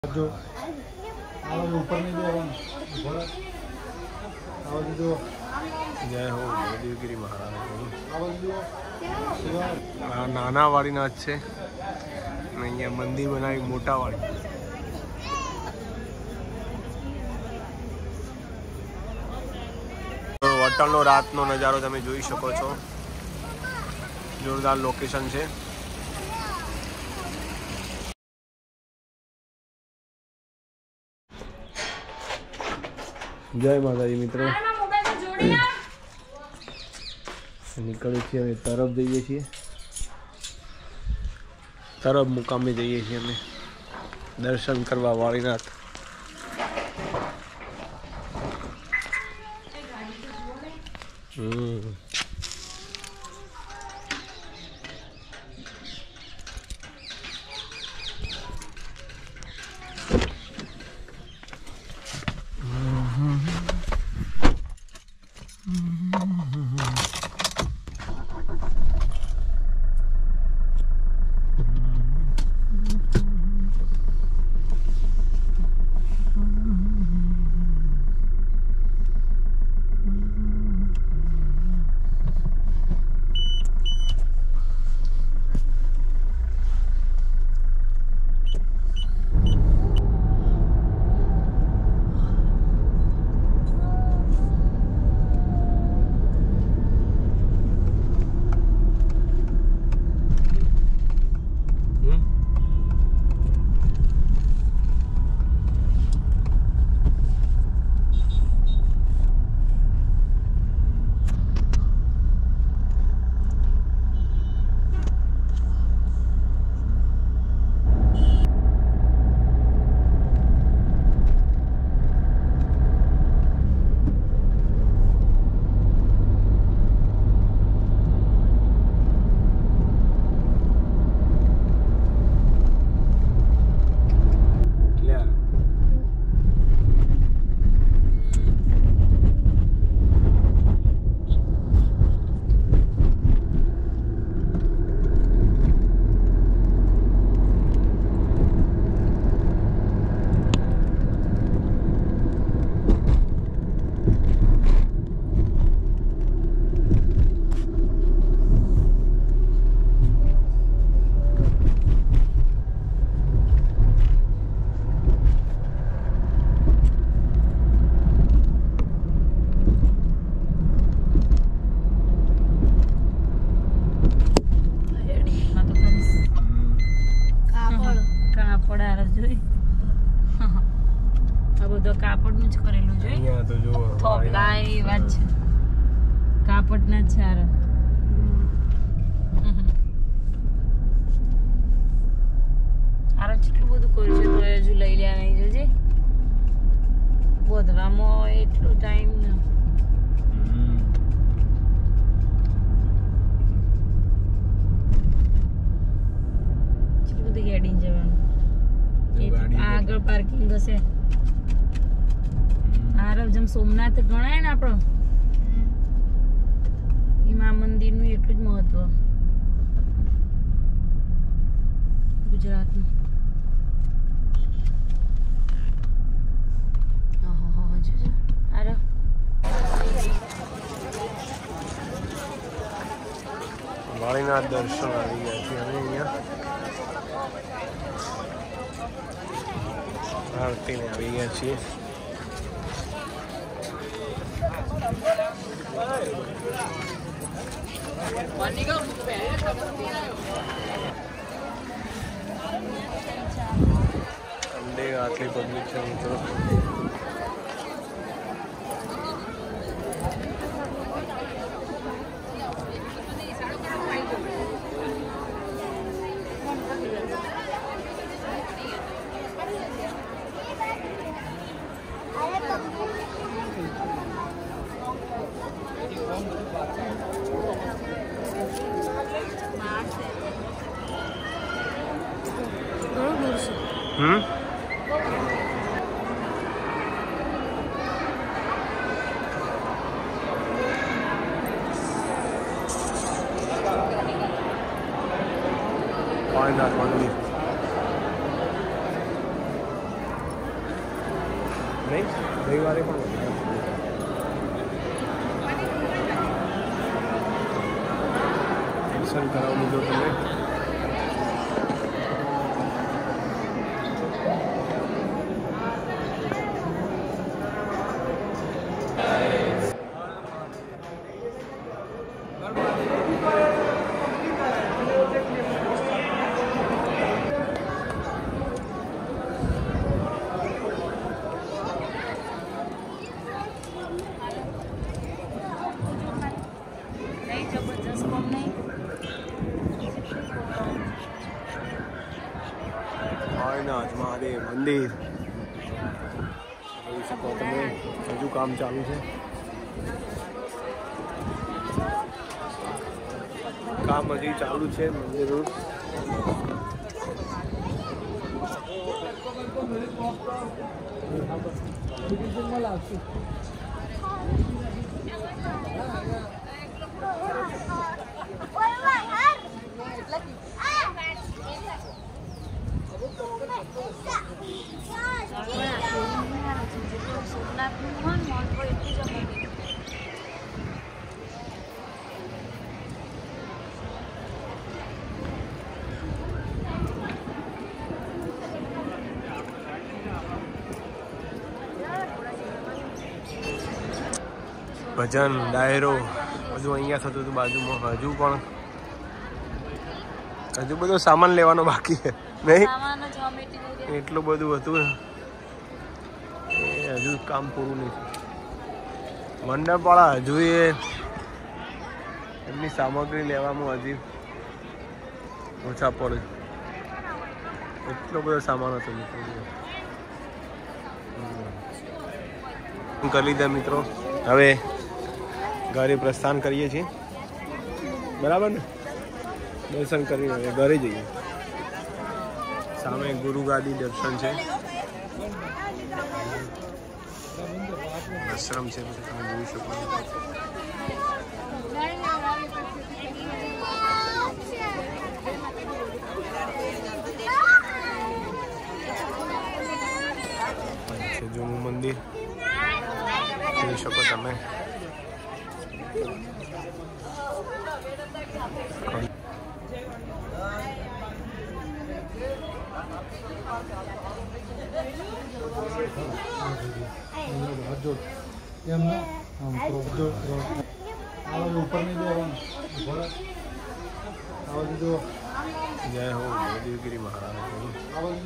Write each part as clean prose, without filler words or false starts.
जो आवाज ऊपर नहीं दो आवाज दो। जय हो देवगिरी महाराज आवाज दो। नाना वाड़ी नाथ છે ને અહીંયા મંદિર બનાવી મોટા વાળી। હોટલનો રાતનો નજારો તમે જોઈ શકો છો, જોરદાર લોકેશન છે। जय माताजी मित्रों, निकली छे अमे तरफ जईए छीए, तरफ मुकामे जईए छीए अमे दर्शन करवा वाळीनाथ। કાપડના છારા આરો કેટલું બધું કર્યું છે, તો હજુ લઈ લ્યા નહીં જોજે, બોધવામાં એટલો ટાઈમ ન કેટલું બધું ગાડી જવાનું, આગળ પાર્કિંગ હશે। આરવ જેમ સોમનાથ ગણાય ને આપણો, એમાં મંદિરનું એટલું જ મહત્વ ગુજરાતનું। વાળીનાથ દર્શન આવી ગયા છે અમે અહીંયા આરતીને આવી ગયા છીએ। अंडे आटली पब्लिक है मित्रों, વાળીનાથ મંદિર। નહીં રવિવારે પણ વધારે. દર્શન કરાવી લીધો તમે. ભોળાનાથ મહાદેવ મંદિર જોઈ શકો તમે. હજુ કામ ચાલુ છે. કામ હજી ચાલુ છે મંદિરનું. ભજન ડાયરો બધું અહીંયા થતું હતું બાજુમાં. હજુ બધો સામાન લેવાનો બાકી છે નહીં? એટલું બધું હતું ને એ હજુ કામ પૂરું નહીં. મંડપવાળા હજુ એમની સામગ્રી લેવામાં હજી ઓછા પડે. એટલો બધો સામાન હતો મિત્રો. કરી લીધા મિત્રો. હવે ઘરે પ્રસ્થાન કરીએ છીએ. બરાબર ને? દર્શન કરીને હવે ઘરે જઈએ. સામે ગુરુ ગાદી દર્શન છે. આશ્રમ છે તમે જોઈ શકો. જૂનું મંદિર જોઈ શકો તમે. ઉપર નહીં દેવાનું. જય હો દેવગીરી મહારાજ.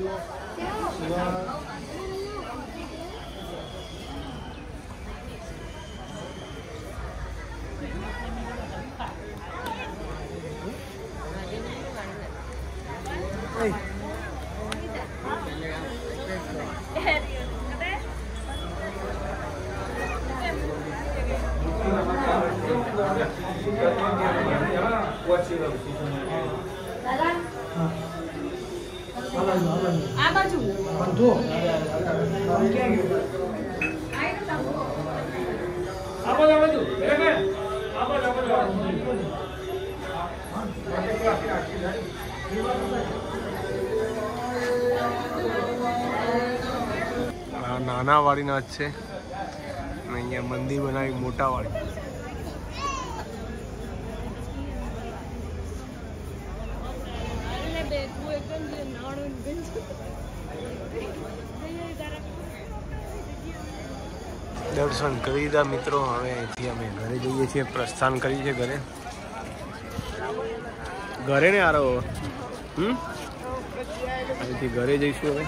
આ બાજુ નાના વાડીનાથ છે. અહીંયા મંદિર બનાવી મોટા વાળી. દર્શન કરી દીધા મિત્રો. હવે અહીંથી અમે ઘરે જઈએ છીએ. પ્રસ્થાન કરીએ છીએ ઘરે. ઘરે ને આરો અહીંથી ઘરે જઈશું હવે.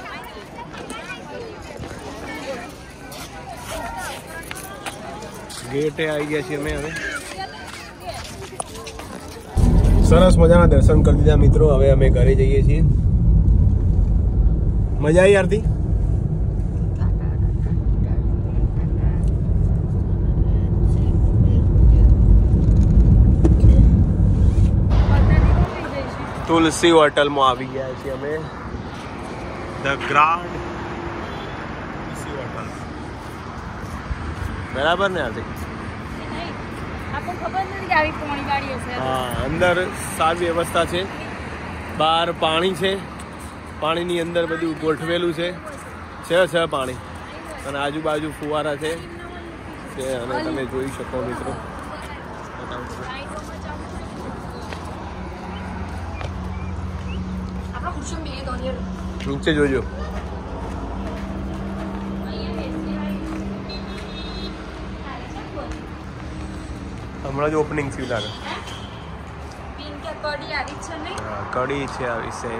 ગેટે આવી ગયા છીએ અમે હવે. સરસ મજાના દર્શન કરી દીધા મિત્રો. હવે અમે ઘરે જઈએ છીએ. મજા આવી આરતી? તુલસી હોટલમાં આવી ગયા છીએ અમે. The grand Tulsi hotel. બરાબર ને આરતી? હા, અંદર સારી વ્યવસ્થા છે. બહાર પાણી છે. પાણીની અંદર બધું ગોઠવેલું છે. પાણી અને આજુબાજુ ફુવારા છે અને તમે જોઈ શકો મિત્રો. નીચે જોજો. હમણાં જ ઓપનિંગ થયું લાગે. કડી છે આવી સેમ.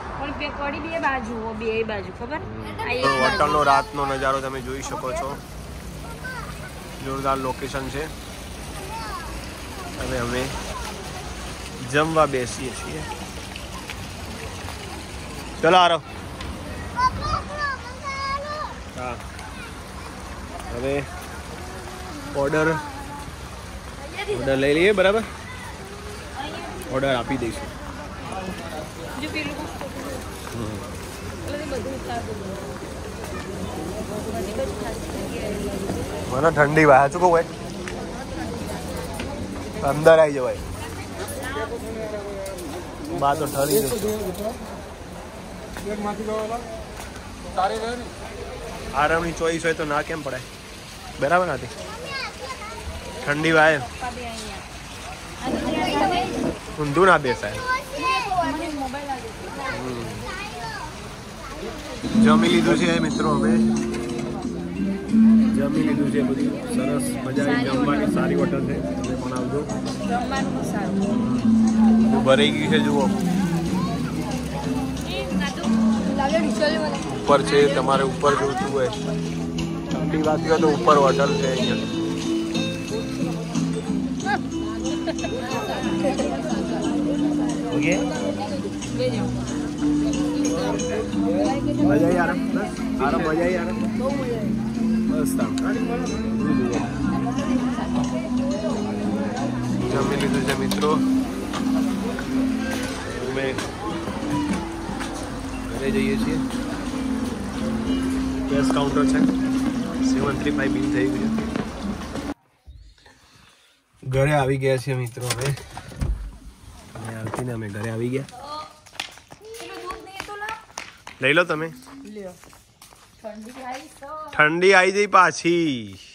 હોટલનો રાતનો નજારો તમે જોઈ શકો છો. જોરદાર લોકેશન છે. હવે અમે જમવા બેસીએ છીએ. ચલો આરો. હા હવે ઓર્ડર લઈ લઈએ. બરાબર, ઓર્ડર આપી દઈશું. મને ઠંડી વાય શું કહું ભાઈ, અંદર આવી જવાય. બા તો ઠરી જશે. આરામની ચોઈસ હોય તો ના કેમ પડાય? બરાબર નથી? ઠંડી વાય ઊંધું ના બેસાય. જમી લીધું છે મિત્રો. અમે જમી લીધું છે. બધી સરસ મજા આવી. જમવાની સારી હોટલ છે. તમે પણ આવજો. ભરાઈ ગયું છે. જુઓ ઉપર છે. તમારે ઉપર જોતું હોય. ઠંડી વાત કરો તો ઉપર હોટલ છે અહીંયા. ઓકે મજા આવી. આરામ મજા આવી. આરામ બસ જમી લીધું છે મિત્રો. અમે ઘરે જઈએ છીએ. કેશ કાઉન્ટર છે. 735 બિલ થઈ ગયું. ઘરે આવી ગયા છીએ મિત્રો. હવે આરતીને અમે ઘરે આવી ગયા. લઈ લો તમે. ઠંડી આવી જઈ પાછી.